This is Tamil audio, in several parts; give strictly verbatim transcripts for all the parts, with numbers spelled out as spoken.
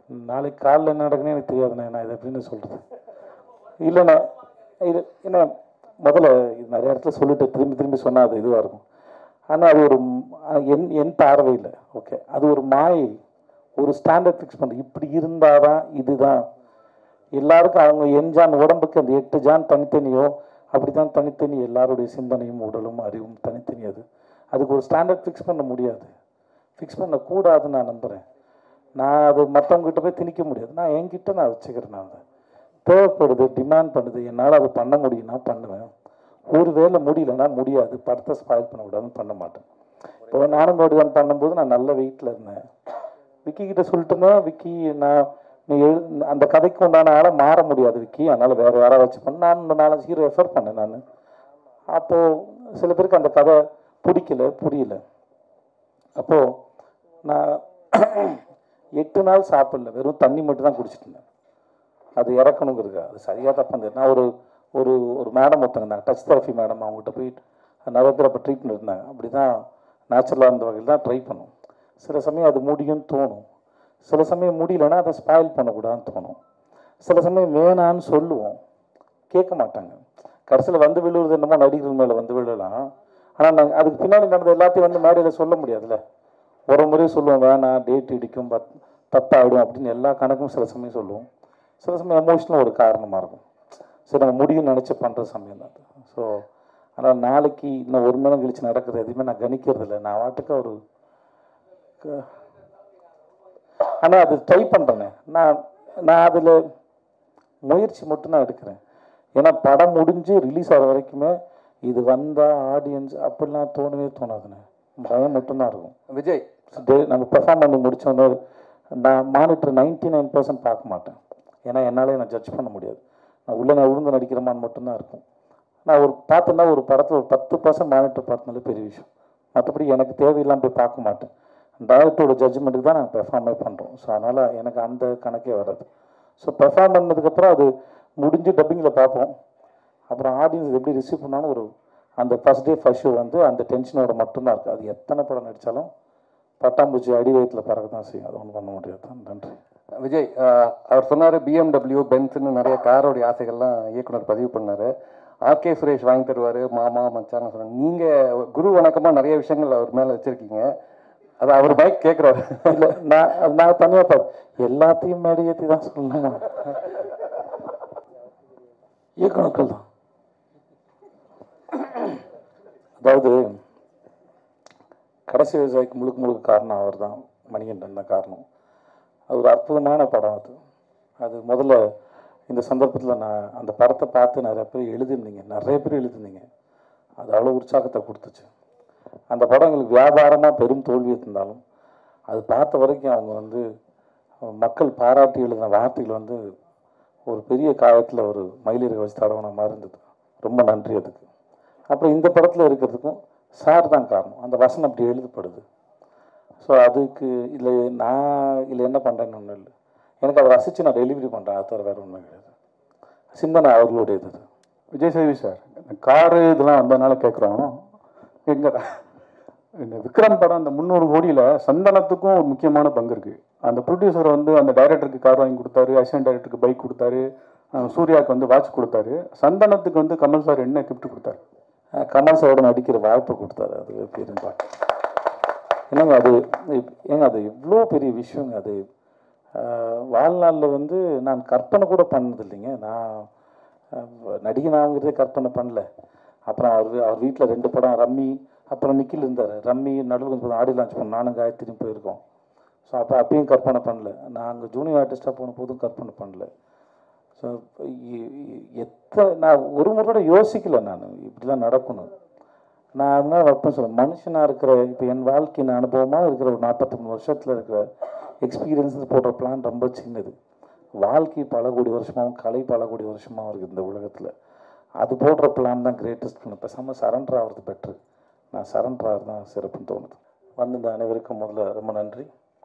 நாளைக்கு காலையில் என்ன நடக்குன்னு எனக்கு தெரியாதுண்ணே. நான் இதை எப்படின்னு சொல்கிறது இல்லைண்ணா. இது என்ன முதல்ல இது நிறைய இடத்துல சொல்லிட்டு திரும்பி திரும்பி சொன்னால் அது இதுவாக இருக்கும். ஆனால் அது ஒரு என் என் பார்வையில் ஓகே அது ஒரு மாயை, ஒரு ஸ்டாண்டர்ட் ஃபிக்ஸ் பண்ணுறது. இப்படி இருந்தால் தான் இதுதான் எல்லாருக்கும் அவங்க என் ஜான் உடம்புக்கு அந்த எட்டு ஜான் தனித்தனியோ அப்படி தான் தனித்தனி எல்லாருடைய சிந்தனையும் உடலும் அறிவும் தனித்தனி. அது அதுக்கு ஒரு ஸ்டாண்டர்ட் ஃபிக்ஸ் பண்ண முடியாது, ஃபிக்ஸ் பண்ணக்கூடாதுன்னு நான் நம்புகிறேன். நான் அது மற்றவங்ககிட்ட போய் திணிக்க முடியாது. நான் என்கிட்ட நான் வச்சுக்கிறேன். நான் அதை தேவைப்படுது, டிமாண்ட் பண்ணுது, என்னால் அது பண்ண முடியும்னா பண்ணுவேன். ஒரு வேளை முடியலன்னா முடியாது, படத்தை ஸ்பாயில் பண்ணக்கூடாதுன்னு பண்ண மாட்டேன். இப்போ நானும் நோடிதான் பண்ணும்போது நான் நல்ல வெயிட்டில் இருந்தேன். விக்கி கிட்ட சொல்லிட்டுனா விக்கி நான் நீ எழு அந்த கதைக்கு உண்டான ஆளை மாற முடியாது விக்கி, அதனால் வேறு யாராவது வச்சு பண்ண நான் இந்த நாலஞ்சு ஹீரோ ரெஃபர் பண்ணேன். நான் அப்போது சில பேருக்கு அந்த கதை பிடிக்கல, புரியல. அப்போது நான் எட்டு நாள் சாப்பிடல, வெறும் தண்ணி மட்டும் தான் குடிச்சிட்டு இருந்தேன். அது இறக்கணுங்கிறதுக்கு அது சரியாக தப்பு. நான் ஒரு ஒரு ஒரு மேடம் ஒருத்தங்க இருந்தாங்க, டச் தெரப்பி மேடம். அவங்ககிட்ட போயிட்டு நிறைய பேர் அப்போ ட்ரீட்மெண்ட் இருந்தாங்க. அப்படி தான் நேச்சுரலாக இருந்த வகையில் தான் ட்ரை பண்ணும். சில சமயம் அது முடியும்னு தோணும், சில சமயம் முடியலன்னா அதை ஸ்பாயில் பண்ணக்கூடாதுன்னு தோணும். சில சமயம் வேணான்னு சொல்லுவோம், கேட்க மாட்டாங்க. கடைசியில் வந்து விழுவுறது என்னமோ நடிகர்கள் மேலே வந்து விழலாம். ஆனால் நாங்கள் அதுக்கு பின்னாடி நடந்த எல்லாத்தையும் வந்து மேடையில் சொல்ல முடியாதுல்ல. ஒரு முறை சொல்லுவோம் வேணாம், டேட் இடிக்கும், பத் தப்பாகிடும் அப்படின்னு எல்லா கணக்கும் சில சமயம் சொல்லுவோம். சில சமயம் எமோஷனல் ஒரு காரணமாக இருக்கும். சரி நம்ம முடியும்னு நினச்சி பண்ணுற சமயம் தான். ஸோ ஆனால் நாளைக்கு இன்னும் ஒரு மணி நேரம் கழிச்சு நடக்கிறது எதுவுமே நான் கணிக்கிறது இல்லை. நான் வாட்டுக்கு ஒரு ஆனால் அது ட்ரை பண்ணுறேனே. நான் நான் அதில் முயற்சி மட்டும்தான் எடுக்கிறேன். ஏன்னா படம் முடிஞ்சு ரிலீஸ் ஆகிற வரைக்குமே இது வந்தால் ஆடியன்ஸ் அப்படிலாம் தோணவே தோணாதுண்ணே. பயம் மட்டும்தான் இருக்கும். விஜய் நாங்கள் பெர்ஃபார்ம் பண்ணி முடித்தோன்னே நான் மானிட்டர் நைன்டி நைன் பர்சன்ட் பார்க்க மாட்டேன். ஏன்னா என்னாலே நான் ஜட்ஜ் பண்ண முடியாது. நான் உள்ளே நான் உழுந்து நடிக்கிறமான்னு மட்டும்தான் இருக்கும். நான் ஒரு பார்த்தேன்னா ஒரு படத்தில் ஒரு பத்து பர்சன்ட் மானிட்டர் பார்த்தனாலே பெரிய விஷயம். மற்றபடி எனக்கு தேவையில்லாமல் போய் பார்க்க மாட்டேன். டைரக்டரோட ஜட்ஜ்மெண்ட்டுக்கு தான் நாங்கள் பெர்ஃபார்மே பண்ணுறோம். ஸோ அதனால் எனக்கு அந்த கணக்கே வராது. ஸோ பெர்ஃபார்ம் பண்ணதுக்கப்புறம் அது முடிஞ்சு டப்பிங்கில் பார்ப்போம். அப்புறம் ஆடியன்ஸ் எப்படி ரிசீவ் பண்ணாலும் ஒரு அந்த ஃபஸ்ட் டே ஃபஸ்ட் ஷோ வந்து அந்த டென்ஷனோட மட்டும்தான் இருக்குது. அது எத்தனை படம் நடித்தாலும் பட்டாம்பூச்சி அடி வயிற்றில் பறக்க தான் செய்யும். அது ஒன்றும் பண்ண முடியாது. நன்றி. விஜய் அவர் சொன்னார் பிஎம்டபிள்யூ பென்ஸ்ன்னு நிறைய காரோடைய ஆசைகள்லாம் இயக்குனர் பதிவு பண்ணார். ஆர்கே சுரேஷ் வாங்கி தருவார், மாமா மச்சான்னு சொன்னார். நீங்கள் குரு வணக்கமாக நிறைய விஷயங்கள் அவர் மேலே வச்சுருக்கீங்க. அது அவர் பைக் கேட்குறாரு. இல்லை நான் நான் தனியாக பார்த்து எல்லாத்தையும் மேடையேற்றி தான் சொல்லணும். இயக்குனர்கள் தான். அதாவது கடைசி விவசாயிக்கு முழுக்க முழுக்க காரணம் அவர் தான், மணிகண்டன் தான் காரணம். அது ஒரு அற்புதமான படம். அது அது முதல்ல இந்த சந்தர்ப்பத்தில் நான் அந்த படத்தை பார்த்து நிறைய பேர் எழுதிருந்தீங்க, நிறைய பேர் எழுதிருந்தீங்க. அது அவ்வளோ உற்சாகத்தை கொடுத்துச்சு. அந்த படம் எங்களுக்கு வியாபாரமாக பெரும் தோல்வி இருந்தாலும் அது பார்த்த வரைக்கும் அவங்க வந்து மக்கள் பாராட்டி எழுதின வார்த்தைகள் வந்து ஒரு பெரிய காலத்தில் ஒரு மயிலிறக வச்சு தடவன மாதிரி இருந்தது. ரொம்ப நன்றி அதுக்கு. அப்புறம் இந்த படத்தில் இருக்கிறதுக்கும் சார் தான் காரணம். அந்த வசனம் அப்படி எழுதப்படுது. ஸோ அதுக்கு இல்லை நான் இல்லை என்ன பண்ணுறேன்னு ஒன்றும் இல்லை. எனக்கு அதை ரசித்து நான் டெலிவரி பண்ணுறேன். அது தவிர வேறு ஒன்றும் கிடையாது. சிந்தனை அவர்களுடைய இது. விஜய் சேவி சார், இந்த காரு இதெல்லாம் வந்ததுனால கேட்குறோம். எங்கே இந்த விக்ரம் படம் அந்த முந்நூறு கோடியில் சந்தனத்துக்கும் ஒரு முக்கியமான பங்கு இருக்குது. அந்த ப்ரொடியூசர் வந்து அந்த டைரக்டருக்கு கார் வாங்கி கொடுத்தாரு, அசிஸ்டன்ட் டைரக்டருக்கு பைக் கொடுத்தாரு, சூர்யாவுக்கு வந்து வாட்ச் கொடுத்தாரு. சந்தனத்துக்கு வந்து கமல் சார் என்ன கிஃப்ட் கொடுத்தாரு? கமல் சாரோட நடிக்கிற வாய்ப்பு கொடுத்தாரு. அது பெரிய என்னங்க அது ஏங்க அது எவ்வளோ பெரிய விஷயங்க. அது வாழ்நாளில் வந்து நான் கற்பனை கூட பண்ணது இல்லைங்க. நான் நடிகனாங்கிறதே கற்பனை பண்ணல. அப்புறம் அவர் அவர் வீட்டில் ரெண்டு படம் ரம்மி, அப்புறம் நிக்கில் இருந்தார். ரம்மி நடுவில் கொஞ்சம் ஆடி லான்ச் பண்ணோம், நானும் காயத்ரியும் போயிருக்கோம். ஸோ அப்போ அப்பயும் கற்பனை பண்ணல. நான் அங்கே ஜூனியர் ஆர்டிஸ்டாக போன போதும் கற்பனை பண்ணல. ஸோ எத்தனை நான் ஒரு முறை கூட யோசிக்கலை நான் இப்படிலாம் நடக்கணும். நான் அதனால் வைப்பேன் சொல்லுவேன், மனுஷனாக இருக்கிற இப்போ என் வாழ்க்கையின் அனுபவமாக இருக்கிற ஒரு நாற்பத்தி மூணு வருஷத்தில் இருக்கிற எக்ஸ்பீரியன்ஸ் போடுற பிளான் ரொம்ப சின்னது. வாழ்க்கை பல கோடி வருஷமாகவும் கலை பல கோடி வருஷமாகவும் இருக்குது இந்த உலகத்தில். அது போடுற பிளான் தான் கிரேட்டஸ்ட் பிளான். பேசாமல் சரண்டர் ஆகிறது பெட்ரு. நான் சரண்டர் ஆகிறது தான் சிறப்புன்னு தோணுது. வந்து இந்த அனைவருக்கும் முதல்ல ரொம்ப நன்றி.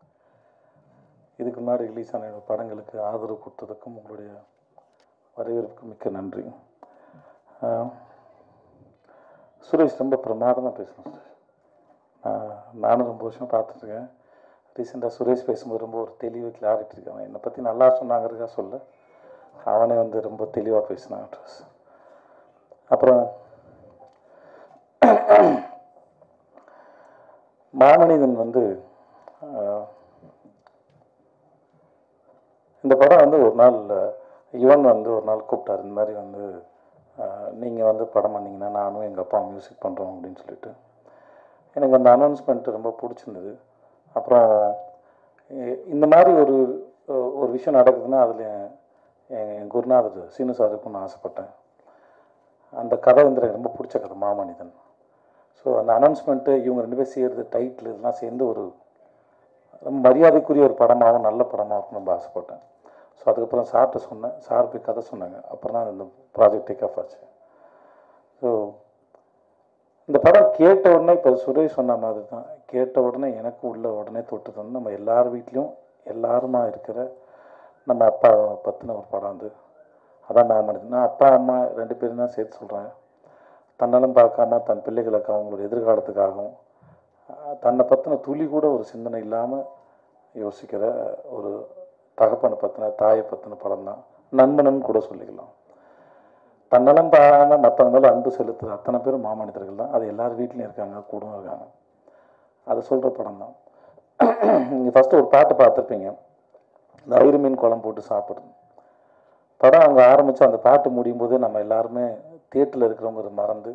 இதுக்கு முன்னாடி ரிலீஸ் ஆன படங்களுக்கு ஆதரவு கொடுத்ததுக்கும் உங்களுடைய வரவேற்புக்கு மிக்க நன்றி. சுரேஷ் ரொம்ப பிரமாதமாக பேசணும். சுரேஷ் நானும் ரொம்ப வருஷம் பார்த்துட்ருக்கேன். ரீசெண்டாக சுரேஷ் பேசும்போது ரொம்ப ஒரு தெளிவு கிளாரிட்டி இருக்கு. அவன் என்னை பற்றி நல்லா சொன்னாங்கிறதுக்காக சொல்ல, அவனே வந்து ரொம்ப தெளிவாக பேசினான். அப்புறம் மாமனிதன் வந்து இந்த படம் வந்து ஒரு நாள் யுவன் வந்து ஒரு நாள் கூப்பிட்டார். இந்த மாதிரி வந்து நீங்கள் வந்து படம் பண்ணிங்கன்னா நானும் எங்கள் அப்பா மியூசிக் பண்ணுறோம் அப்படின்னு சொல்லிட்டு. எனக்கு அந்த அனௌன்ஸ்மெண்ட் ரொம்ப பிடிச்சிருந்தது. அப்புறம் இந்த மாதிரி ஒரு ஒரு விஷயம் நடக்குதுன்னா அதில் என் குருநாதர் சீனு சார் இருக்குன்னு ஆசைப்பட்டேன். அந்த கதை வந்து எனக்கு ரொம்ப பிடிச்ச கதை மாமனிதன். ஸோ அந்த அனௌன்ஸ்மெண்ட்டு இவங்க ரெண்டு பேர் செய்கிறது டைட்டில் இதெல்லாம் சேர்ந்து ஒரு ரொம்ப மரியாதைக்குரிய ஒரு படமாகவும் நல்ல படமாக இருக்குன்னு ரொம்ப ஆசைப்பட்டேன். ஸோ அதுக்கப்புறம் சார்கிட்ட சொன்னேன். சார் போய் கதை சொன்னாங்க. அப்புறம் தான் இந்த ப்ராஜெக்ட் டேக் ஆஃப் ஆச்சு. ஸோ இந்த படம் கேட்ட உடனே இப்போ சுரேஷ் சொன்ன மாதிரி தான், கேட்ட உடனே எனக்கு உள்ள உடனே தொட்டு வந்து நம்ம எல்லார் வீட்லேயும் எல்லாருமா இருக்கிற நம்ம அப்பா பற்றின ஒரு படம் அது. அதான் மாமனிதன். நான் அப்பா அம்மா ரெண்டு பேரும் தான் சேர்த்து சொல்கிறேன். தன்னலம் பார்க்காம தன் பிள்ளைகளுக்கு அவங்களோட எதிர்காலத்துக்காகவும் தன்னை பற்றின துளி கூட ஒரு சிந்தனை இல்லாமல் யோசிக்கிற ஒரு தகப்பனை பற்றின தாயை பற்றின படம் தான். நண்பனன்னு கூட சொல்லிக்கலாம். தன்னலம் பாராமல் மற்றவங்க மேலே அன்பு செலுத்துகிற அத்தனை பேரும் மாமனிதர்கள் தான். அது எல்லார் வீட்லேயும் இருக்காங்க, கூடவும் இருக்காங்க. அதை சொல்கிற படம் தான். நீங்கள் ஃபஸ்ட்டு ஒரு பாட்டு பார்த்துருப்பீங்க, இந்த ஐரு மீன் குழம்பு போட்டு சாப்பிடுறது படம். அவங்க ஆரம்பித்து அந்த பாட்டு முடியும் போது நம்ம எல்லாருமே தியேட்டரில் இருக்கிறவங்க மறந்து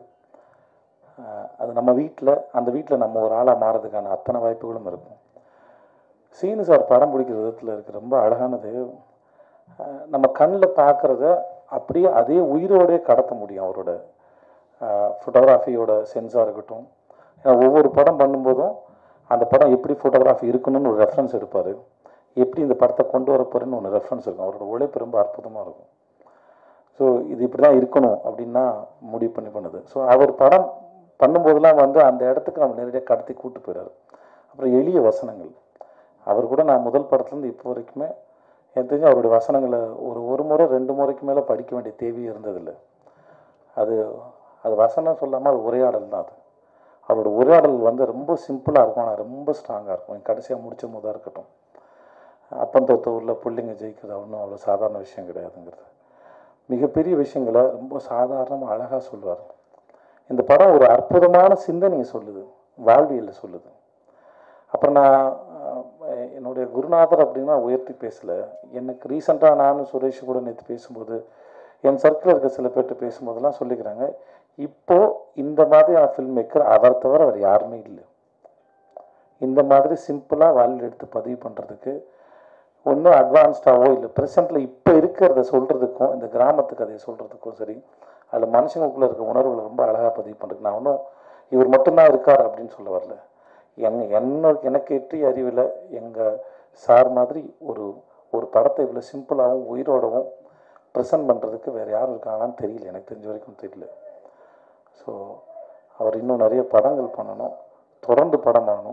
அது நம்ம வீட்டில் அந்த வீட்டில் நம்ம ஒரு ஆளாக மாறதுக்கான அத்தனை வாய்ப்புகளும் இருக்கும். சீனு சார் படம் பிடிக்கிற விதத்தில் இருக்கிற ரொம்ப அழகானது, நம்ம கண்ணில் பார்க்குறத அப்படியே அதே உயிரோடே கடத்த முடியும். அவரோட ஃபோட்டோகிராஃபியோட சென்ஸாக இருக்கட்டும். ஒவ்வொரு படம் பண்ணும்போதும் அந்த படம் எப்படி ஃபோட்டோகிராஃபி இருக்கணும்னு ஒரு ரெஃபரன்ஸ் எடுப்பார். எப்படி இந்த படத்தை கொண்டு வர போகிறேன்னு ஒன்று ரெஃபரன்ஸ் இருக்கும். அவரோட உழைப்பு ரொம்ப அற்புதமாக இருக்கும். ஸோ இது இப்படி தான் இருக்கணும் அப்படின்னா முடிவு பண்ணி பண்ணுது. ஸோ அவர் படம் பண்ணும்போதெல்லாம் வந்து அந்த இடத்துக்கு நம்ம நேரடியாக கடத்தி கூப்பிட்டு போயிறாரு. அப்புறம் எளிய வசனங்கள். அவர் கூட நான் முதல் படத்துலேருந்து இப்போ வரைக்குமே எனக்கு தெரிஞ்சு அவருடைய வசனங்களை ஒரு ஒரு முறை ரெண்டு முறைக்கு மேலே படிக்க வேண்டிய தேவையே இருந்ததில்லை. அது அது வசனம் சொல்லாமல் அது உரையாடல் தான். அது அவரோட உரையாடல் வந்து ரொம்ப சிம்பிளாக இருக்கும், ஆனால் ரொம்ப ஸ்ட்ராங்காக இருக்கும். கடைசியாக முடிச்ச போதாக இருக்கட்டும், அப்பந்தோத்த ஊரில் பிள்ளைங்க ஜெயிக்கிறது ஒன்றும் அவ்வளோ சாதாரண விஷயம் கிடையாதுங்கிறது. மிகப்பெரிய விஷயங்களை ரொம்ப சாதாரணமாக அழகாக சொல்லுவார். இந்த படம் ஒரு அற்புதமான சிந்தனையை சொல்லுது, வாழ்வியலை சொல்லுது. அப்புறம் நான் என்னுடைய குருநாதர் அப்படின்னா உயர்த்தி பேசலை. எனக்கு ரீசெண்டாக நானும் சுரேஷ் கூட நேற்று பேசும்போது என் சர்க்கிள் இருக்க சில பேர்கிட்ட பேசும்போதெல்லாம் சொல்லிக்கிறாங்க, இப்போது இந்த மாதிரியான ஃபில்ம் மேக்கர் அவர் தவிர அவர் யாருமே இல்லை. இந்த மாதிரி சிம்பிளாக வாழ்வில் எடுத்து பதிவு பண்ணுறதுக்கு ஒன்றும் அட்வான்ஸ்டாவோ இல்லை, ப்ரெசென்ட்டில் இப்போ இருக்கிறத சொல்கிறதுக்கும் இந்த கிராமத்து கதையை சொல்கிறதுக்கும் சரி, அதில் மனுஷங்களுக்குள்ளே இருக்க உணர்வுகளை ரொம்ப அழகாக பதிவு பண்ணுறதுக்கு நான் ஒன்றும் இவர் மட்டும்தான் இருக்கார் அப்படின்னு சொல்ல வரல. எங் என்ன எனக்கு எட்டிய அறிவில் எங்கள் சார் மாதிரி ஒரு ஒரு படத்தை இவ்வளோ சிம்பிளாகவும் உயிரோடவும் ப்ரெசென்ட் பண்ணுறதுக்கு வேறு யாரும் இருக்காங்களான்னு தெரியல, எனக்கு தெரிஞ்ச வரைக்கும் தெரியல. ஸோ அவர் இன்னும் நிறைய படங்கள் பண்ணணும், தொடர்ந்து படம் பண்ணணும்.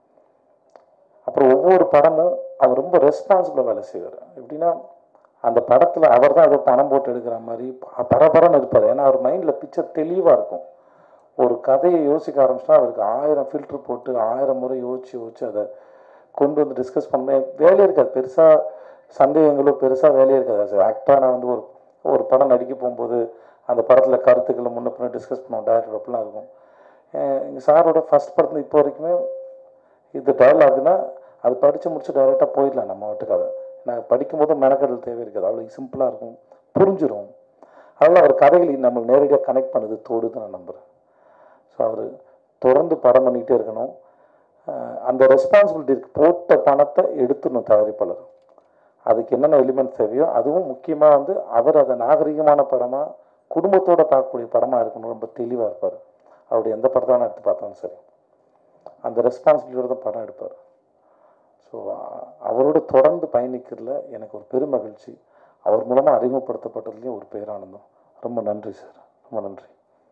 அப்புறம் ஒவ்வொரு படமும் அவர் ரொம்ப ரெஸ்பான்சிபிளாக வேலை செய்வார். எப்படின்னா அந்த படத்தில் அவர் தான் ஏதோ பணம் போட்டு எடுக்கிற மாதிரி பரபரன்னு இருப்பார். ஏன்னா அவர் மைண்டில் பிக்சர் தெளிவாக இருக்கும். ஒரு கதையை யோசிக்க ஆரம்பிச்சுன்னா அவருக்கு ஆயிரம் ஃபில்ட்ரு போட்டு ஆயிரம் முறை யோசிச்சு யோசிச்சு அதை கொண்டு வந்து டிஸ்கஸ் பண்ண வேலையே இருக்காது. பெருசாக சந்தேகங்களோ பெருசாக வேலையே இருக்காது. ஆக்டராக நான் வந்து ஒரு ஒரு படம் நடிக்க போகும்போது அந்த படத்தில் கருத்துக்களை முன்ன பின்ன டிஸ்கஸ் பண்ணுவோம், டேரக்டர் அப்படிலாம் இருக்கும். எங்கள் சாரோட ஃபஸ்ட் படத்தில் இப்போ வரைக்குமே இது டயலாக்னா அது படித்து முடிச்சு டைரெக்டாக போயிடலாம் நம்ம வீட்டுக்கு. அதை நான் படிக்கும்போது மெனக்கடல் தேவை இருக்காது, அவ்வளோ சிம்பிளாக இருக்கும், புரிஞ்சிடும். அதனால் அவர் கதைகளை நம்ம நேரடியாக கனெக்ட் பண்ணுது, தோடுது நான் நம்புகிறேன். ஸோ அவர் தொடர்ந்து படம் பண்ணிக்கிட்டே இருக்கணும். அந்த ரெஸ்பான்சிபிலிட்டிக்கு போட்ட பணத்தை எடுத்துடணும் தயாரிப்பாளர். அதுக்கு என்னென்ன எலிமெண்ட்ஸ் தேவையோ அதுவும் முக்கியமாக வந்து அவர் அதை நாகரிகமான படமாக குடும்பத்தோடு பார்க்கக்கூடிய படமாக இருக்கணும். ரொம்ப தெளிவாக இருப்பார். அவருடைய எந்த படத்தை வேணால் எடுத்து பார்த்தாலும் சரி அந்த ரெஸ்பான்சிபிலிட்டியோட தான் படம் எடுப்பார். ஸோ அவரோட தொடர்ந்து பயணிக்கிறதுல எனக்கு ஒரு பெரும் மகிழ்ச்சி. அவர் மூலமாக அறிமுகப்படுத்தப்பட்டதுலேயும் ஒரு பேரானந்தம். ரொம்ப நன்றி சார், ரொம்ப நன்றி.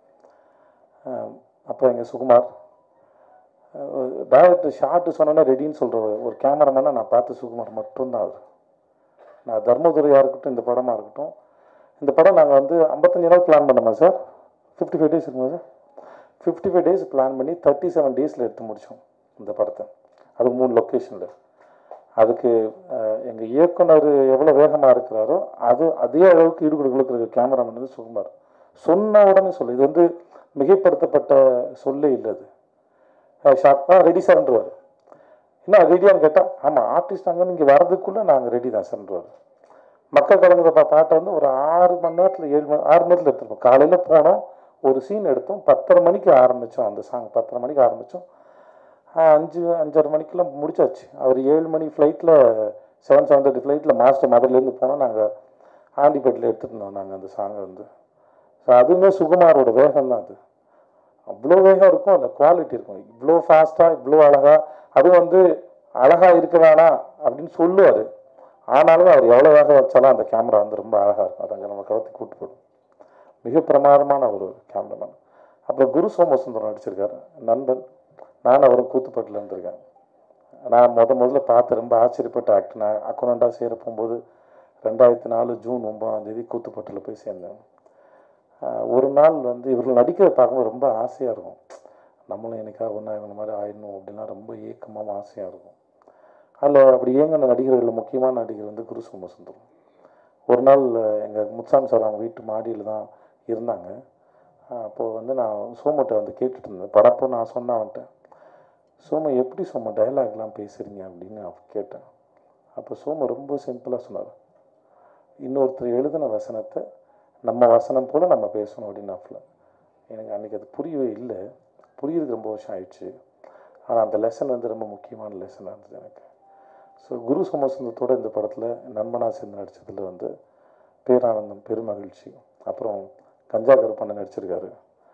அப்புறம் எங்கள் சுகுமார் டைரக்டர் ஷார்ட்டு சொன்னோன்னே ரெடின்னு சொல்கிற ஒரு கேமராமேனை நான் பார்த்து சுகுமார் மட்டும்தான். அவர் நான் தர்மதுரையாக இருக்கட்டும், இந்த படமாக இருக்கட்டும், இந்த படம் நாங்கள் வந்து ஐம்பத்தஞ்சு நாள் பிளான் பண்ணோமா சார், ஃபிஃப்டி ஃபைவ் டேஸ் இருக்குமா sir, fifty five days plan பண்ணி தேர்ட்டி செவன் டேஸில் எடுத்து முடித்தோம் இந்த படத்தை. அது மூணு லொக்கேஷனில். அதுக்கு எங்கள் இயக்குனர் எவ்வளோ வேகமாக இருக்கிறாரோ அது அதே அளவுக்கு ஈடுபடு கொடுக்குற கேமராமேன் வந்து சுகுமார். சொன்ன உடனே சொல்லு, இது வந்து மிகைப்படுத்தப்பட்ட சொல்லே இல்லை. அது ஷார்ப்பாக ரெடி சார்ன்றுவார். என்ன ரெடியான்னு கேட்டால், ஆமாம் ஆர்டிஸ்ட் அங்கே நீங்கள் வர்றதுக்குள்ளே நாங்கள் ரெடி தான் சார்ன்றுவார். மக்கள் கலங்குற பாட்டை வந்து ஒரு ஆறு மணி நேரத்தில் ஏழு மணி ஆறு மணி நேரத்தில் எடுத்துருப்போம். காலையில் போனோம், ஒரு சீன் எடுத்தோம், பத்தரை மணிக்கு ஆரம்பித்தோம். அந்த சாங் பத்தரை மணிக்கு ஆரம்பித்தோம், அஞ்சு அஞ்சரை மணிக்கெல்லாம் முடிச்சாச்சு. அவர் ஏழு மணி ஃப்ளைட்டில் செவன் செவன் தேர்ட்டி ஃப்ளைட்டில் மாஸ்டர் மதுரிலேருந்து போனோம். நாங்கள் ஆண்டிப்பேட்டில் எடுத்துகிட்டு இருந்தோம் நாங்கள் அந்த சாங்கை வந்து. ஸோ அதுவுமே சுகுமாரோட வேகம் தான். அது அவ்வளோ வேகம் இருக்கும், அதில் குவாலிட்டி இருக்கும். இவ்வளோ ஃபாஸ்ட்டாக இவ்வளோ அழகாக, அதுவும் வந்து அழகாக இருக்க வேணாம் அப்படின்னு சொல்லுவார். ஆனாலும் அவர் எவ்வளோ வேகம் வச்சாலும் அந்த கேமரா வந்து ரொம்ப அழகாக இருக்கும். அதை அங்கே நம்ம கவர்த்தி கூட்டு போடும். மிக பிரமாதமான ஒரு கேமராமேன். அப்புறம் குரு சோமசுந்தரம் நடிச்சிருக்காரு, நண்பன். நான் அவரும் கூத்துப்பட்டில் இருந்திருக்கேன். நான் முத முதல்ல பார்த்து ரொம்ப ஆச்சரியப்பட்ட ஆக்டர். நான் அக்கௌண்டாக சேர போகும்போது ரெண்டாயிரத்தி நாலு ஜூன் ஒன்பதாம் தேதி கூத்துப்பட்டில் போய் சேர்ந்தேன். ஒரு நாள் வந்து இவர்கள் நடிக்கிறத பார்க்கும்போது ரொம்ப ஆசையாக இருக்கும். நம்மளும் எனக்காக ஒன்றா இவங்க மாதிரி ஆயிடணும் அப்படின்னா ரொம்ப ஏக்கமாக ஆசையாக இருக்கும். அதில் அப்படி ஏங்கின நடிகர்களில் முக்கியமான நடிகர் வந்து குரு சோமசுந்தரம். ஒரு நாள் எங்கள் முத்துசாமி சார் அவங்க வீட்டு மாடியில் தான் இருந்தாங்க. அப்போது வந்து நான் சோமட்டை வந்து கேட்டுட்டு இருந்தேன். படப்போ நான் சொன்னேன் அவன்கிட்ட, சோம எப்படி சோம டைலாக்லாம் பேசுகிறீங்க அப்படின்னு கேட்டேன். அப்போ சோம ரொம்ப சிம்பிளாக சொன்னார், இன்னொருத்தர் எழுதின வசனத்தை நம்ம வசனம் போல் நம்ம பேசணும் அப்படின்னாப்புல. எனக்கு அன்றைக்கி அது புரியவே இல்லை. புரியுறதுக்கு ரொம்ப வருஷம் ஆயிடுச்சு. ஆனால் அந்த லெசன் வந்து ரொம்ப முக்கியமான லெசனாக இருந்தது எனக்கு. ஸோ குரு சோமசுந்தரத்தோட இந்த படத்தில் நண்பனாக சேர்ந்து நடித்ததில் வந்து பேரானந்தம், பெருமகிழ்ச்சி. அப்புறம் கஞ்சா கருப்பண்ணன் நடிச்சிருக்காரு.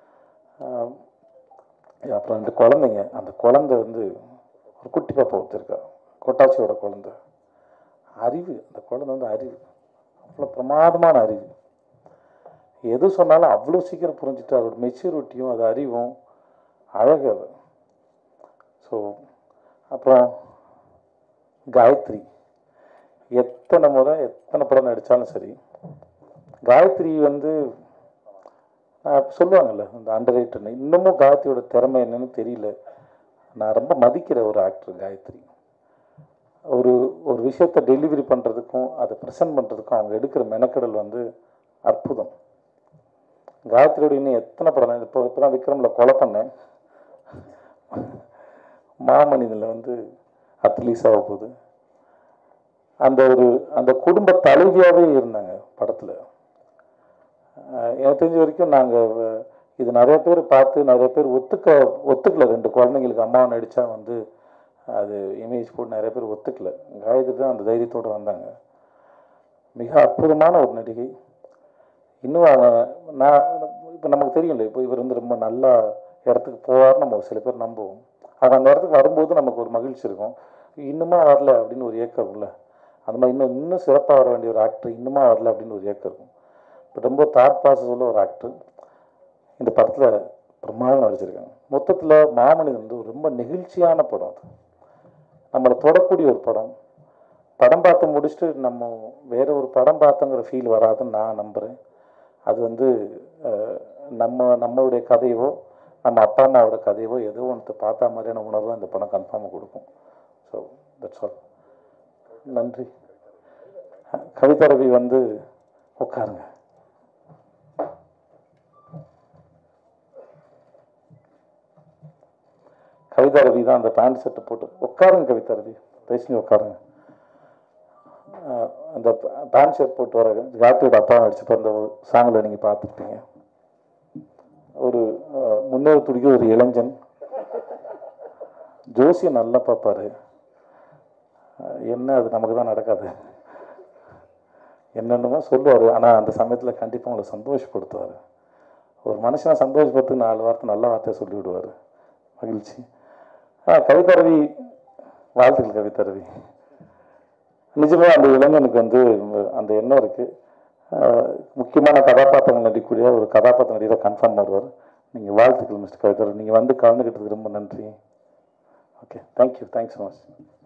அப்புறம் ரெண்டு குழந்தைங்க. அந்த குழந்தை வந்து ஒரு குட்டி பாப்பா ஒருத்தருக்கா, கொட்டாச்சியோட குழந்தை. அறிவு, அந்த குழந்தை வந்து அறிவு, அவ்வளோ பிரமாதமான அறிவு. எது சொன்னாலும் அவ்வளோ சீக்கிரம் புரிஞ்சுட்டு அதோட மெச்சூரிட்டியும் அது அறிவும் அழகு அது. ஸோ அப்புறம் காயத்ரி, எத்தனை முறை எத்தனை படம் நடித்தாலும் சரி, காயத்ரி வந்து சொல்லுவாங்கள்ல இந்த அண்டர் ரேட்டட்னு. இன்னமும் காயத்ரியோட திறமை என்னன்னு தெரியல. நான் ரொம்ப மதிக்கிற ஒரு ஆக்டர் காயத்ரி. ஒரு ஒரு விஷயத்தை டெலிவரி பண்ணுறதுக்கும் அதை ப்ரெசென்ட் பண்ணுறதுக்கும் அவங்க எடுக்கிற மெனக்கடல் வந்து அற்புதம். காயத்ரியோட இன்னும் எத்தனை படம், இப்போ இப்போ தான் விக்ரமில் கொலை பண்ணேன், மாமனிதில் வந்து அத்லீஸ் ஆக போகுது. அந்த ஒரு அந்த குடும்ப தலைவியாகவே இருந்தாங்க படத்தில். எனக்கு தெரிஞ்ச வரைக்கும் நாங்கள் இது நிறைய பேர் பார்த்து நிறைய பேர் ஒத்துக்க ஒத்துக்கல. ரெண்டு குழந்தைங்களுக்கு அம்மாவை நடித்தா வந்து அது இமேஜ் போட்டு நிறைய பேர் ஒத்துக்கல. காயத்ரி தான் அந்த தைரியத்தோடு வந்தாங்க. மிக அற்புதமான ஒரு நடிகை. இன்னும் நான் இப்போ நமக்கு தெரியல, இப்போ இவர் வந்து ரொம்ப நல்ல இடத்துக்கு போவார்னு நம்ம சில பேர் நம்புவோம். அவங்க அந்த இடத்துக்கு வரும்போது நமக்கு ஒரு மகிழ்ச்சி இருக்கும். இன்னுமா வரல அப்படின்னு ஒரு ஏக்கம் இருக்கும்ல, அந்த மாதிரி இன்னும் இன்னும் சிறப்பாக வர வேண்டிய ஒரு ஆக்டர் இன்னுமா வரல அப்படின்னு ஒரு ஏக்கம் இருக்கும். இப்போ ரொம்ப தாட் ப்ராசஸ் உள்ள ஒரு ஆக்டர் இந்த படத்தில் பிரமாதம் நடிச்சிருக்காங்க. மொத்தத்தில் மாமனிதன் வந்து ரொம்ப நெகிழ்ச்சியான படம். அது நம்மளை தொடக்கூடிய ஒரு படம். படம் பார்த்து முடிச்சுட்டு நம்ம வேற ஒரு படம் பார்த்தோங்கிற ஃபீல் வராதுன்னு நான் நம்புகிறேன். அது வந்து நம்ம நம்மளுடைய கதையவோ நம்ம அப்பா அம்மாவோட கதையவோ ஏதோ ஒன்று பார்த்தா மாதிரியான உணர்வு அந்த படம் கன்ஃபார்மாக கொடுக்கும். So that's all. நன்றி. கவிதா ரவி வந்து உட்காருங்க. கவிதா ரவி தான் அந்த பேண்ட் செட்டை போட்டு உட்காருங்க. கவிதா ரவி பேசி உட்காருங்க. அந்த பேண்ட் ஷர்ட் போட்டு வர காயத்ரியோட அப்பா நடிச்சு அந்த சாங்கில் நீங்கள் பார்த்துருப்பீங்க. ஒரு முன்னேற துடிக்க ஒரு இளைஞன், ஜோசியம் நல்லா பார்ப்பாரு. என்ன அது நமக்கு தான் நடக்காது, என்னென்னமோ சொல்லுவார். ஆனால் அந்த சமயத்தில் கண்டிப்பாக உங்களை சந்தோஷப்படுத்துவார். ஒரு மனுஷனை சந்தோஷப்படுத்து நாலு வார்த்தை நல்ல வார்த்தையை சொல்லி விடுவார். மகிழ்ச்சி. ஆ கவிதா ரவி, வாழ்த்துக்கள் கவிதா ரவி. நிஜமாக அந்த இளைஞனுக்கு வந்து அந்த எண்ணம் இருக்குது. முக்கியமான கதாபாத்திரங்கள் நடிக்கக்கூடிய ஒரு கதாபாத்திர நடிகராக கன்ஃபார்ம் வருவார். நீங்கள் வாழ்த்துக்கள் மிஸ்டர் கவிதா ரவி. நீங்கள் வந்து கலந்துக்கிட்டதுக்கு ரொம்ப நன்றி. Okay, thank you, thanks so much.